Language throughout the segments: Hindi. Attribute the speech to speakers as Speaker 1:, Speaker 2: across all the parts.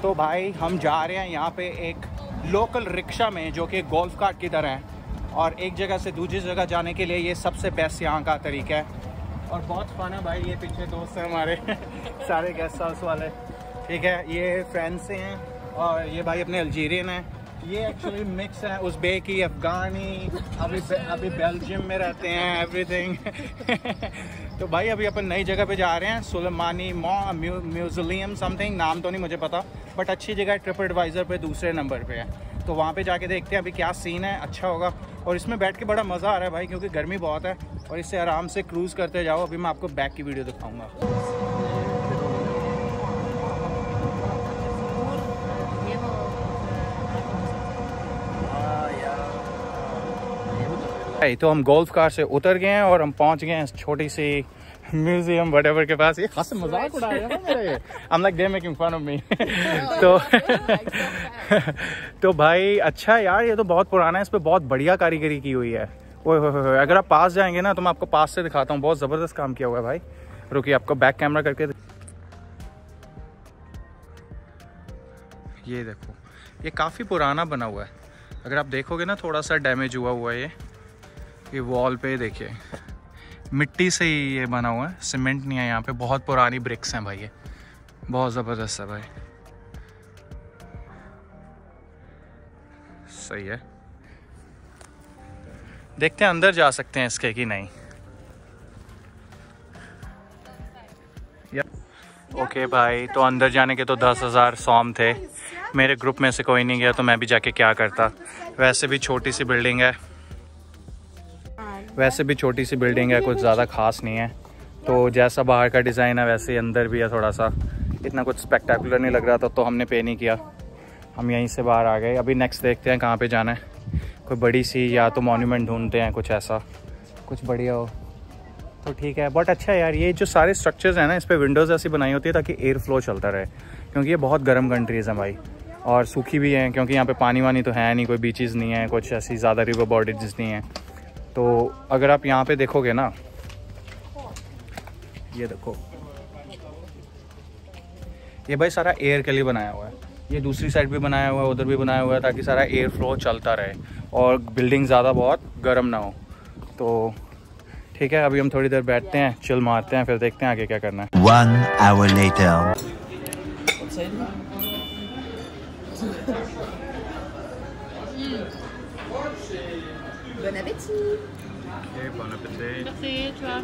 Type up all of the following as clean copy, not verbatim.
Speaker 1: तो भाई हम जा रहे हैं यहाँ पे एक लोकल रिक्शा में जो कि गोल्फ कार्ट की तरह है, और एक जगह से दूसरी जगह जाने के लिए ये सबसे बेस्ट यहाँ का तरीका है। और बहुत फन है भाई। ये पीछे दोस्त हैं हमारे सारे गेस्ट हाउस वाले, ठीक है। ये फ्रेंड्स से हैं और ये भाई अपने अल्जीरियन हैं। ये एक्चुअली मिक्स है उज़्बेकी, अफ़गानी, अभी बेल्जियम में रहते हैं, एवरीथिंग। तो भाई अभी अपन नई जगह पे जा रहे हैं, सुलेमानी म्यूज़ियम समथिंग, नाम तो नहीं मुझे पता, बट अच्छी जगह है। ट्रिप एडवाइज़र पे दूसरे नंबर पे है, तो वहाँ पे जाके देखते हैं अभी क्या सीन है। अच्छा होगा। और इसमें बैठ के बड़ा मज़ा आ रहा है भाई, क्योंकि गर्मी बहुत है और इससे आराम से क्रूज़ करते जाओ। अभी मैं आपको बैक की वीडियो दिखाऊँगा। तो हम गोल्फ कार से उतर गए हैं और हम पहुंच गए हैं छोटी सी म्यूजियम वटेवर के पास। ये खास मजाक उड़ा रहे हैं ना मेरे। I'm like they're making fun of me। तो भाई अच्छा यार, ये तो बहुत पुराना है, इस पे बहुत बढ़िया कारीगरी की हुई है। ओए अगर आप पास जाएंगे ना तो मैं आपको पास से दिखाता हूँ, बहुत ज़बरदस्त काम किया हुआ है भाई। रुकिए आपको बैक कैमरा करके, ये देखो, ये काफ़ी पुराना बना हुआ है। अगर आप देखोगे ना थोड़ा सा डैमेज हुआ हुआ है ये वॉल पे देखिए, मिट्टी से ही ये बना हुआ है, सीमेंट नहीं है यहाँ पे। बहुत पुरानी ब्रिक्स हैं भाई, ये बहुत ज़बरदस्त है भाई। सही है, देखते हैं अंदर जा सकते हैं इसके कि नहीं। ओके भाई, तो अंदर जाने के तो 10,000 सौम थे। मेरे ग्रुप में से कोई नहीं गया तो मैं भी जाके क्या करता। वैसे भी छोटी सी बिल्डिंग है, कुछ ज़्यादा ख़ास नहीं है। तो जैसा बाहर का डिज़ाइन है वैसे अंदर भी है, थोड़ा सा इतना कुछ स्पेक्टेकुलर नहीं लग रहा था, तो हमने पे नहीं किया, हम यहीं से बाहर आ गए। अभी नेक्स्ट देखते हैं कहाँ पे जाना है। कोई बड़ी सी या तो मॉन्यूमेंट ढूंढते हैं, कुछ ऐसा कुछ बढ़िया हो तो ठीक है। बट अच्छा है यार, ये जो सारे स्ट्रक्चर्स हैं ना, इस पर विंडोज़ ऐसी बनाई होती है ताकि एयर फ्लो चलता रहे, क्योंकि ये बहुत गर्म कंट्रीज़ हैं भाई, और सूखी भी हैं, क्योंकि यहाँ पे पानी वानी तो है नहीं, कोई बीचेस नहीं है, कुछ ऐसी ज़्यादा रिवर बॉडीज नहीं है। तो अगर आप यहाँ पे देखोगे ना, ये देखो, ये भाई सारा एयर के लिए बनाया हुआ है। ये दूसरी साइड भी बनाया हुआ है, उधर भी बनाया हुआ है, ताकि सारा एयर फ्लो चलता रहे और बिल्डिंग ज़्यादा बहुत गर्म ना हो। तो ठीक है, अभी हम थोड़ी देर बैठते हैं, चिल मारते हैं, फिर देखते हैं आगे क्या करना है।
Speaker 2: 1 hour later।
Speaker 3: Bon appétit.
Speaker 1: Okay, bon appétit.
Speaker 3: Merci, tu vois.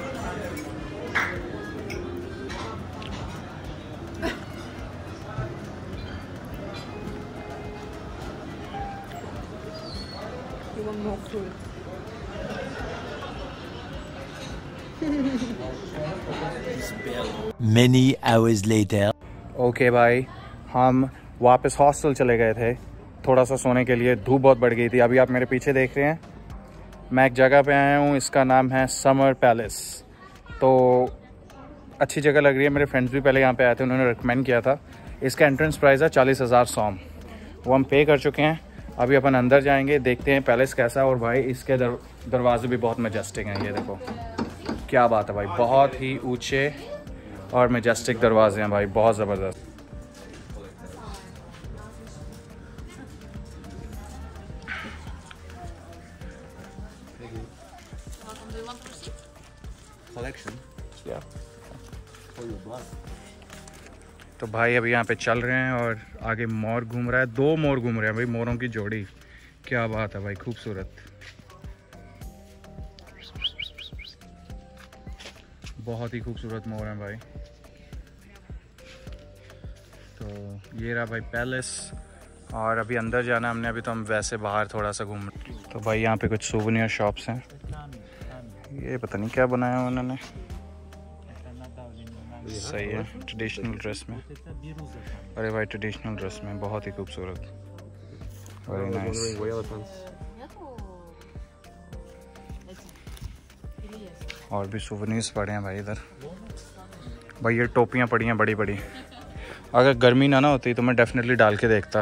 Speaker 3: You want more food?
Speaker 2: Many hours later।
Speaker 1: Okay भाई, हम वापस हॉस्टल चले गए थे थोड़ा सा सोने के लिए। धूप बहुत बढ़ गई थी। अभी आप मेरे पीछे देख रहे हैं, मैं एक जगह पे आया हूँ, इसका नाम है समर पैलेस। तो अच्छी जगह लग रही है, मेरे फ्रेंड्स भी पहले यहाँ पे आए थे, उन्होंने रिकमेंड किया था। इसका एंट्रेंस प्राइस है 40,000 सौम, वो हम पे कर चुके हैं। अभी अपन अंदर जाएंगे, देखते हैं पैलेस कैसा है। और भाई इसके दरवाजे भी बहुत मैजेस्टिक हैं, ये देखो क्या बात है भाई, बहुत ही ऊँचे और मैजेस्टिक दरवाजे हैं भाई, बहुत ज़बरदस्त। तो भाई अभी यहाँ पे चल रहे हैं और आगे मोर घूम रहा है, 2 मोर घूम रहे हैं भाई, मोरों की जोड़ी, क्या बात है भाई, खूबसूरत, बहुत ही खूबसूरत मोर हैं भाई। तो ये रहा भाई पैलेस, और अभी अंदर जाना हमने। अभी तो हम वैसे बाहर थोड़ा सा घूम। तो भाई यहाँ पे कुछ सूवेनियर शॉप्स हैं, ये पता नहीं क्या बनाया है उन्होंने, सही है, ट्रेडिशनल ड्रेस में। अरे भाई ट्रेडिशनल ड्रेस में बहुत ही खूबसूरत, वेरी नाइस। और भी सूवेनियर्स पड़े हैं भाई इधर। भाई ये टोपियाँ पड़ी हैं बड़ी बड़ी, अगर गर्मी ना होती तो मैं डेफिनेटली डाल के देखता।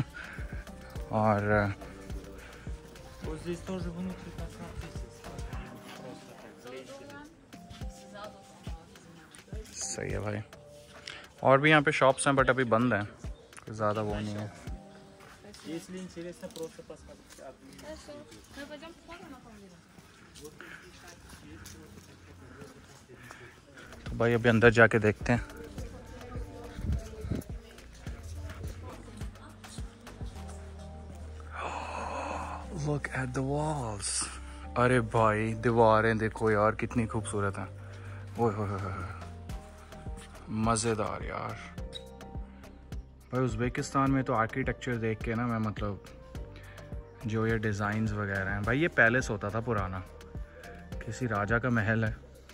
Speaker 1: और सही है भाई, और भी यहाँ पे शॉप्स हैं बट अभी बंद हैं। ज़्यादा वो नहीं है। तो भाई अभी अंदर जाके देखते हैं। Look at the walls. अरे भाई दीवारें देखो यार कितनी खूबसूरत हैं। ओए होए होए, मज़ेदार यार। भाई उज़्बेकिस्तान में तो आर्किटेक्चर देख के ना मैं मतलब जो ये डिज़ाइंस वगैरह हैं, भाई ये पैलेस होता था पुराना, किसी राजा का महल है।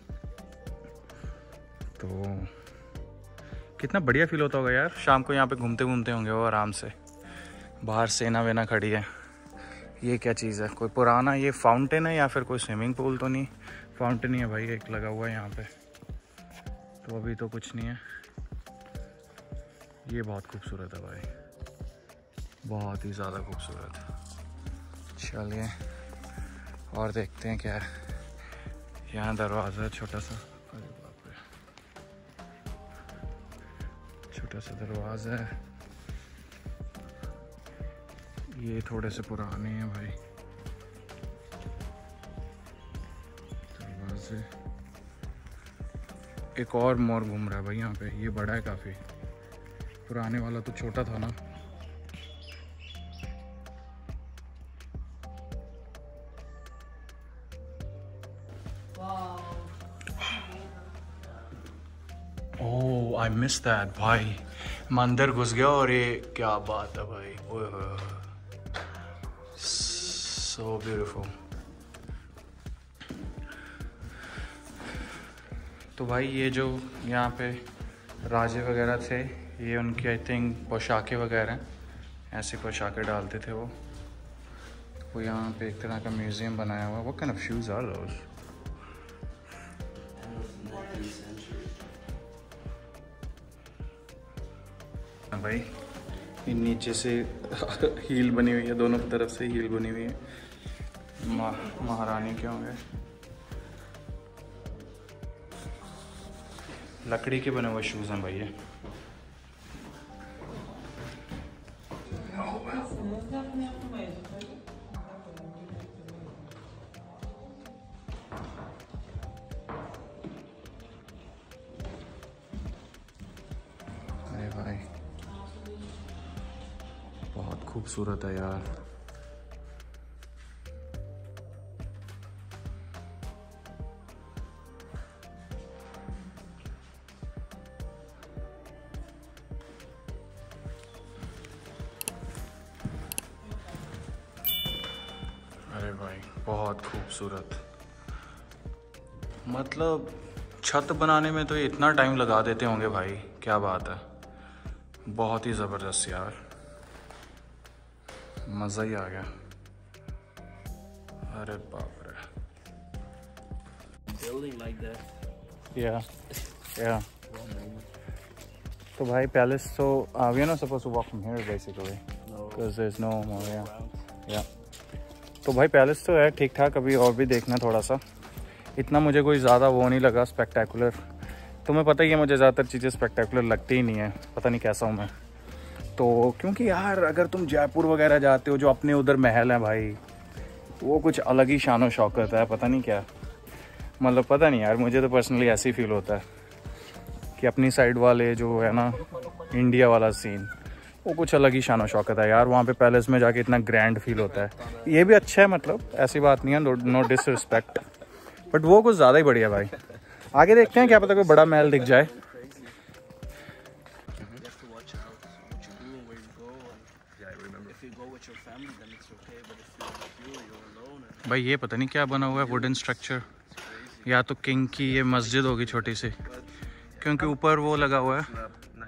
Speaker 1: तो कितना बढ़िया फील होता होगा यार। शाम को यहाँ पे घूमते घूमते होंगे वो आराम से। बाहर सेना वेना खड़ी है। ये क्या चीज़ है? कोई पुराना ये फाउंटेन है या फिर कोई स्विमिंग पूल तो नहीं? फाउंटेन ही है भाई, एक लगा हुआ है यहाँ पे। तो अभी तो कुछ नहीं है। ये बहुत खूबसूरत है भाई, बहुत ही ज़्यादा खूबसूरत। चलिए और देखते हैं क्या है। यहाँ दरवाज़ा है छोटा सा। अरे बाप रे, छोटा सा दरवाज़ा है। ये थोड़े से पुराने हैं भाई दरवाजे। एक और मोर घूम रहा है भाई यहाँ पे, ये बड़ा है काफ़ी। पुराने वाला तो छोटा था ना। ओह आई मिस दैट भाई। मैं अंदर घुस गया और ये क्या बात है भाई। Oh so beautiful. तो भाई ये जो यहाँ पे राजे वगैरह थे, ये उनकी आई थिंक पोशाकें वगैरह हैं। ऐसी पोशाकें डालते थे वो। वो यहाँ पे एक तरह का म्यूज़ियम बनाया हुआ है। What kind of shoes are those? भाई ये नीचे से हील बनी हुई है, दोनों तरफ से हील बनी हुई है। महारानी के होंगे, लकड़ी के बने हुए शूज़ हैं भाई ये। अरे भाई बहुत खूबसूरत है यार। अरे भाई बहुत खूबसूरत। मतलब छत बनाने में तो ये इतना टाइम लगा देते होंगे भाई, क्या बात है। बहुत ही ज़बरदस्त यार, मज़ा ही आ गया। अरे बाप रे। या तो भाई पैलेस तो we are not supposed to walk from here basically because there is no more. या तो भाई पैलेस तो है ठीक ठाक। अभी और भी देखना थोड़ा सा। इतना मुझे कोई ज़्यादा वो नहीं लगा स्पेक्टेकुलर। तुम्हें पता ही है मुझे ज़्यादातर चीज़ें स्पेक्टेकुलर लगती ही नहीं है, पता नहीं कैसा हूँ मैं तो। क्योंकि यार अगर तुम जयपुर वगैरह जाते हो, जो अपने उधर महल है भाई, वो कुछ अलग ही शान शौकत है। पता नहीं क्या, मतलब पता नहीं यार, मुझे तो पर्सनली ऐसे ही फील होता है कि अपनी साइड वाले जो है ना, इंडिया वाला सीन, वो कुछ अलग ही शान शौकत है यार। वहाँ पे पैलेस में जाके इतना ग्रैंड फील होता है। ये भी अच्छा है, मतलब ऐसी बात नहीं है, नो डिसरिस्पेक्ट, बट वो कुछ ज़्यादा ही बढ़िया भाई। आगे देखते हैं, क्या पता कोई बड़ा महल दिख जाए। भाई ये पता नहीं क्या बना हुआ है, वुडन स्ट्रक्चर। या तो किंग की ये मस्जिद होगी छोटी सी, क्योंकि ऊपर वो लगा हुआ है,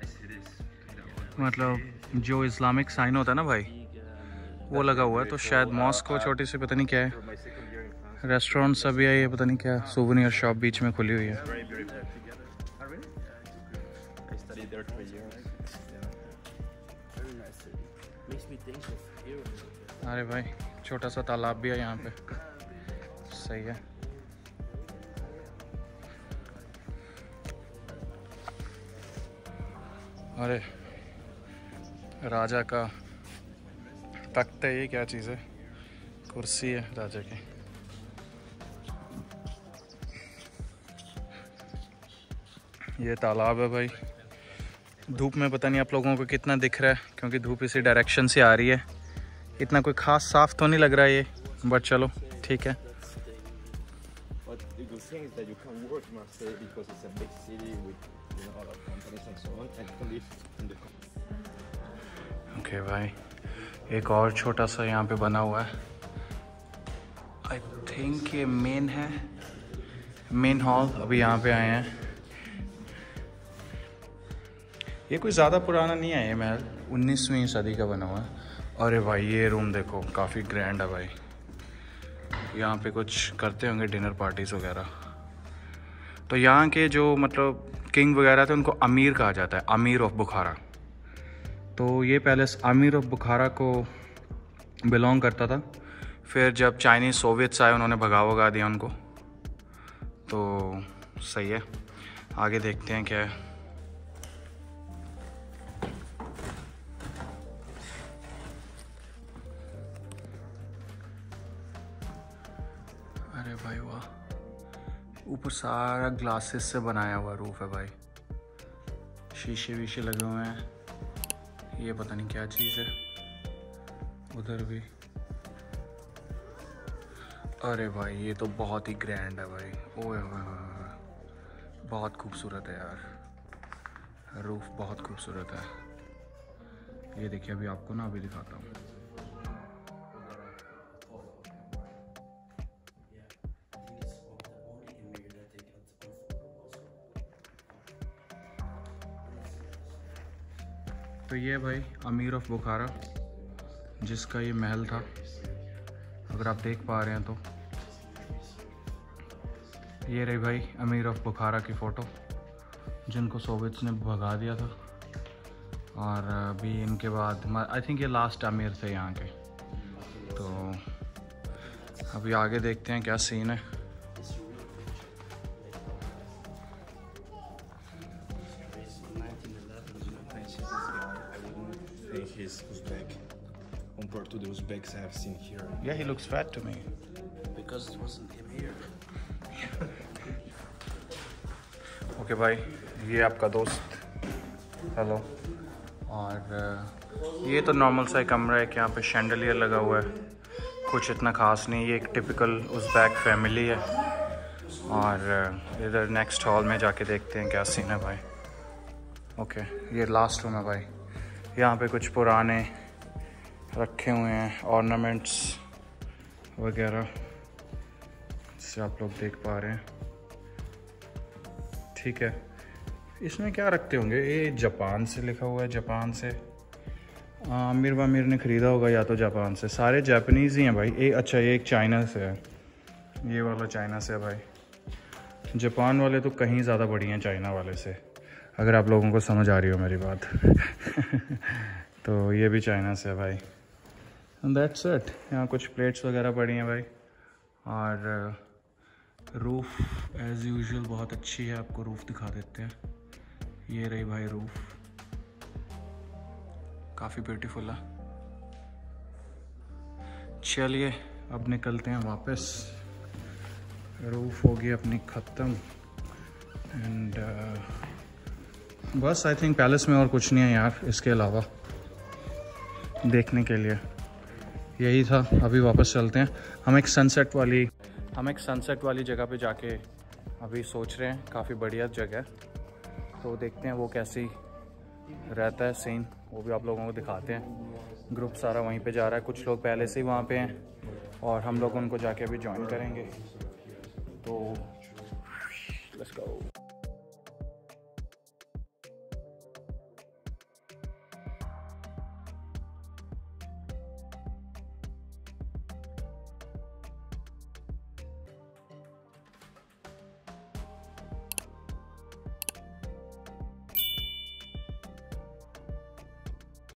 Speaker 1: मतलब जो इस्लामिक साइन होता है ना भाई, वो लगा हुआ है। तो शायद मॉस्क को छोटी सी, पता नहीं क्या है। रेस्टोरेंट सभी है, ये पता नहीं क्या, सूवेनियर शॉप बीच में खुली हुई है। अरे भाई छोटा सा तालाब भी है यहाँ पे, सही है। अरे राजा का तख्त है, ये क्या चीज़ है? कुर्सी है राजा की। ये तालाब है भाई। धूप में पता नहीं आप लोगों को कितना दिख रहा है, क्योंकि धूप इसी डायरेक्शन से आ रही है। इतना कोई ख़ास साफ तो नहीं लग रहा है ये, बट चलो ठीक है। ओके भाई, एक और छोटा सा यहाँ पे बना हुआ है। आई थिंक ये मेन है, मेन हॉल। अभी यहाँ पे आए हैं। ये कोई ज़्यादा पुराना नहीं है ये महल, 19वीं सदी का बना हुआ है। अरे भाई ये रूम देखो, काफ़ी ग्रैंड है भाई। यहाँ पे कुछ करते होंगे डिनर पार्टीज़ वगैरह। तो यहाँ के जो मतलब किंग वगैरह थे उनको अमीर कहा जाता है, अमीर ऑफ बुखारा। तो ये पैलेस अमीर ऑफ बुखारा को बिलोंग करता था। फिर जब चाइनीज़ सोवियट्स आए उन्होंने भगा दिया उनको। तो सही है, आगे देखते हैं क्या है। अरे भाई वाह, ऊपर सारा ग्लासेस से बनाया हुआ रूफ है भाई। शीशे वीशे लगे हुए हैं। ये पता नहीं क्या चीज़ है, उधर भी। अरे भाई ये तो बहुत ही ग्रैंड है भाई। ओए बहुत खूबसूरत है यार, रूफ बहुत खूबसूरत है। ये देखिए, अभी आपको ना अभी दिखाता हूँ। तो ये भाई अमीर ऑफ बुखारा जिसका ये महल था, अगर आप देख पा रहे हैं तो। ये रही भाई अमीर ऑफ बुखारा की फ़ोटो, जिनको सोवियट्स ने भगा दिया था। और अभी इनके बाद आई थिंक ये लास्ट अमीर थे यहाँ के। तो अभी आगे देखते हैं क्या सीन है।
Speaker 4: He's Uzbek, compared to the Uzbeks I have seen here.
Speaker 1: Yeah, he looks fat to me.
Speaker 4: Because it wasn't him here.
Speaker 1: Okay भाई, ये आपका दोस्त। हेलो। और ये तो नॉर्मल सा कमरा है कि यहाँ पे शैंडलियर लगा हुआ है, कुछ इतना ख़ास नहीं। ये एक टिपिकल उज़्बेक फैमिली है। और इधर नेक्स्ट हॉल में जाके देखते हैं क्या सीन है भाई। ओके, ये लास्ट रूम है भाई। यहाँ पे कुछ पुराने रखे हुए हैं ऑर्नामेंट्स वगैरह, जिसे आप लोग देख पा रहे हैं। ठीक है, इसमें क्या रखते होंगे? ये जापान से लिखा हुआ है, जापान से। आमिर वामिर ने ख़रीदा होगा या तो जापान से। सारे जापानीज़ ही हैं भाई। अच्छा, ये एक चाइना से है, ये वाला चाइना से है भाई। जापान वाले तो कहीं ज़्यादा बढ़िया हैं चाइना वाले से, अगर आप लोगों को समझ आ रही हो मेरी बात। तो ये भी चाइना से है भाई। And that's it. यहाँ कुछ प्लेट्स वगैरह पड़ी हैं भाई। और रूफ़ एज़ यूजुअल बहुत अच्छी है, आपको रूफ़ दिखा देते हैं। ये रही भाई रूफ़, काफ़ी ब्यूटीफुल है। चलिए अब निकलते हैं वापस। रूफ़ होगी अपनी ख़त्म। एंड बस आई थिंक पैलेस में और कुछ नहीं है यार इसके अलावा देखने के लिए। यही था। अभी वापस चलते हैं। हम एक सनसेट वाली जगह पे जाके अभी सोच रहे हैं। काफ़ी बढ़िया जगह है, तो देखते हैं वो कैसी रहता है सीन, वो भी आप लोगों को दिखाते हैं। ग्रुप सारा वहीं पे जा रहा है, कुछ लोग पहले से ही वहाँ पे हैं और हम लोग उनको जाके अभी ज्वाइन करेंगे। तो लेट्स गो।